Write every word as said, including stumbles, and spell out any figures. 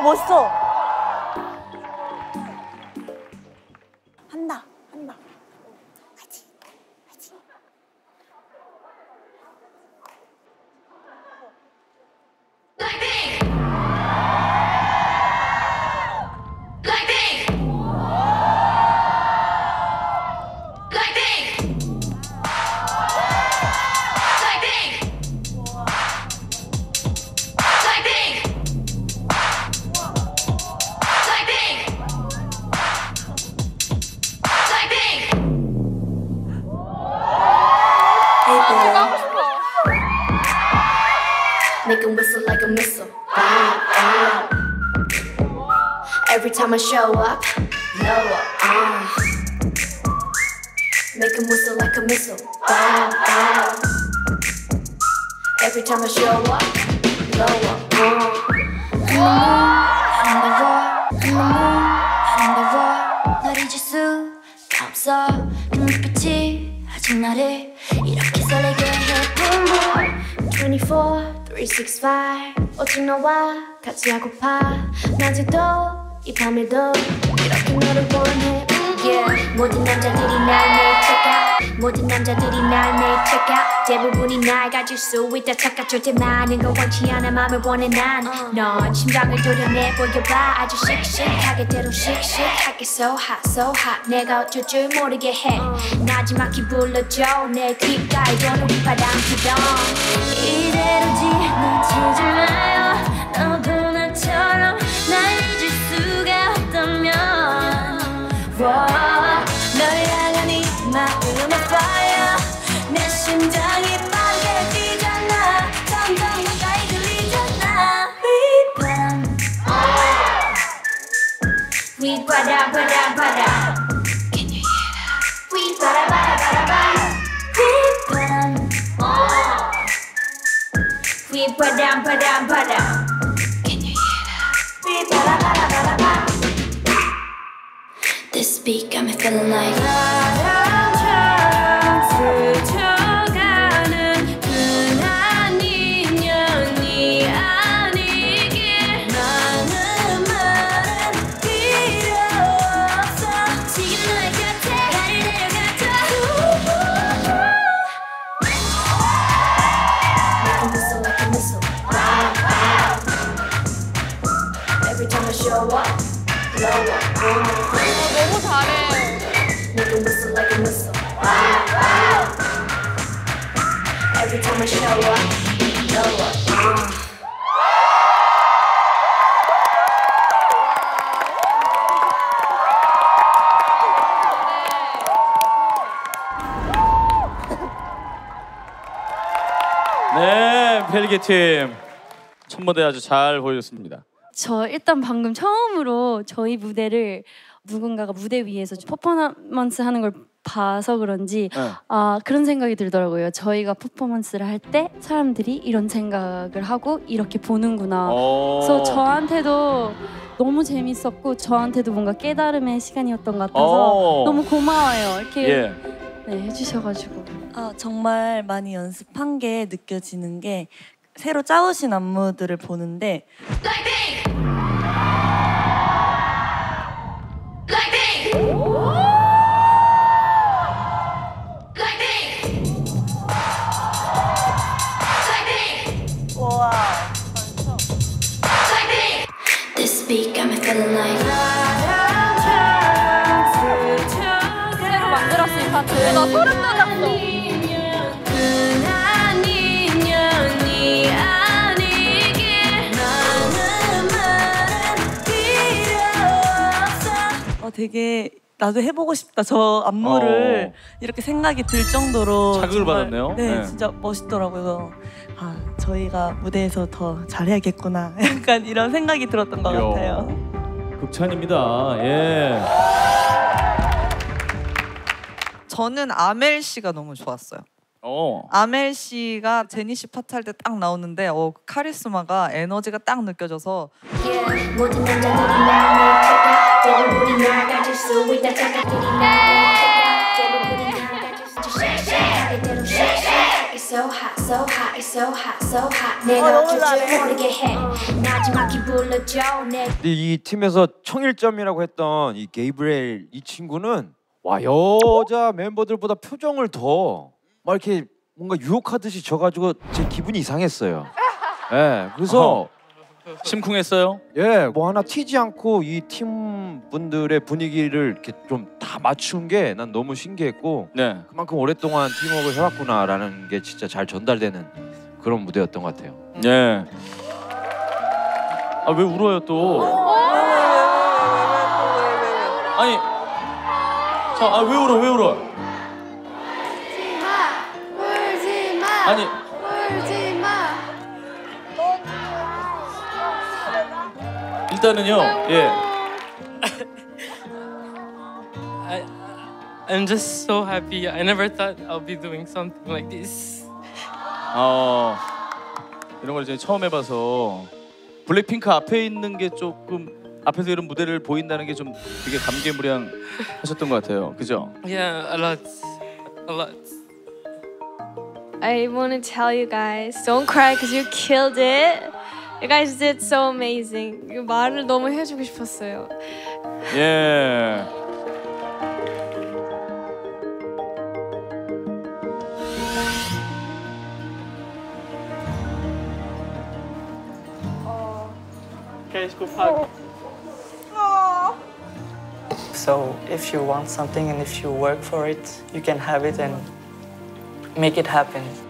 멋있어. 한다, 한다. 화이팅, 화이팅. Make 'em whistle like a missile. Wow, wow. Every time I show up, lower. Uh. Make 'em whistle like a missile. Wow, wow. Every time I show up, lower. Uh. 한다워, 한다워, 널 잊을 수가 없어. 그 눈빛이 아직 나를 이렇게 설레게 해. Boom boom. twenty-four, three sixty-five 오직 너와 같이 하고파. 낮에도 이 밤에도 이렇게 너를 원해. Yeah. 모든 남자들이 날 make check out. 모든 남자들이 날 make check out. 대부분이 날 가질 수 있다 착각. 절대 많은 걸 원치 않아 맘을 원해 난. 넌 심장을 도려내 보여봐. 아주 씩씩하게 때로 씩씩하게 So hot so hot 내가 어쩔 줄 모르게 해. 나지막히 불러줘 내 귓가에 도는 바람 피던. 이대로 지나치지 마요. 너도 나처럼 날 잊을 수가 없다면. 널 향한 이 마음의 fire. 내 심장이 빠르게 뛰잖아. 점점 가까이 들리잖아. 휘바람 휘바람 바람 바람. Can you hear that? 휘바람 바람 바람 바람. 휘바람 휘바람 바람 바람. Can you hear that? 휘바람 바람 바람 바람. This beat got me feeling like 바람처럼 스쳐가는 흔한 인연이 아니길. 많은 말은 필요 없어. 지금 너의 곁에 나를 데려가줘. Make 'em whistle like a missile. Wow, wow. Every time I show up, blow up. 너무 잘해. Make 'em whistle like a missile. Wow, wow. Every time I show up, blow up. Uh. 네, 펠기 팀 첫 무대 아주 잘 보여줬습니다. 저 일단 방금 처음으로 저희 무대를 누군가가 무대 위에서 퍼포먼스 하는 걸 봐서 그런지 네. 아 그런 생각이 들더라고요. 저희가 퍼포먼스를 할 때 사람들이 이런 생각을 하고 이렇게 보는구나. 그래서 저한테도 너무 재밌었고 저한테도 뭔가 깨달음의 시간이었던 것 같아서 너무 고마워요. 이렇게 예. 네, 해주셔가지고. 아, 정말 많이 연습한 게 느껴지는 게 새로 짜오신 안무들을 보는데 와. This beat got me feeling like 새로 만들었어 이 파트. 나 소름 돋았어. 어, 되게 나도 해보고 싶다. 저 안무를 어. 이렇게 생각이 들 정도로 자극을 정말, 받았네요. 네, 네. 진짜 멋있더라고요. 아, 저희가 무대에서 더 잘해야겠구나. 약간 이런 생각이 들었던 것 이야. 같아요. 극찬입니다. 예. 저는 아멜 씨가 너무 좋았어요. 어. 아멜 씨가 제니 씨 파트 할 때 딱 나오는데 어, 카리스마가 에너지가 딱 느껴져서 yeah. 모든 남자들이 날 check out. 대부분이 날 가질 수 있다 착각들이 날 check out. 대부분이 날 가질 수 있다. 씩씩하게 대로 씩씩하게 so hot, so hot, it's so hot, so hot. 내가 어쩔 줄 모르게 해. 나지막히 불러줘. 내 근데 이 팀에서 청일점이라고 했던 이 게이브리엘 이 친구는 와 여자 멤버들보다 표정을 더 막 이렇게 뭔가 유혹하듯이 져가지고 제 기분이 이상했어요. 예, 그래서 심쿵했어요? 예, 뭐 하나 튀지 않고 이 팀 분들의 분위기를 이렇게 좀 다 맞춘 게 난 너무 신기했고 네. 그만큼 오랫동안 팀워크를 해왔구나라는 게 진짜 잘 전달되는 그런 무대였던 것 같아요. 예. 아 왜 울어요 또? 아니, 자, 아 왜 울어 왜 울어? 울지 마. 아니, 울지 마. 일단은요, 예. I, I'm just so happy. I never thought I'll be doing something like this. 어 이런 걸 이제 처음 해봐서 블랙핑크 앞에 있는 게 조금 앞에서 이런 무대를 보인다는 게 좀 되게 감개무량하셨던 것 같아요. 그죠? Yeah, a lot, a lot. I want to tell you guys, don't cry because you killed it. You guys did so amazing. 이 말을 너무 해주고 싶었어요. 예. Guys, go hug. So if you want something and if you work for it, you can have it and make it happen.